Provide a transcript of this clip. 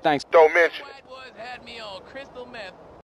Thanks. Don't mention it. White boys had me on crystal meth.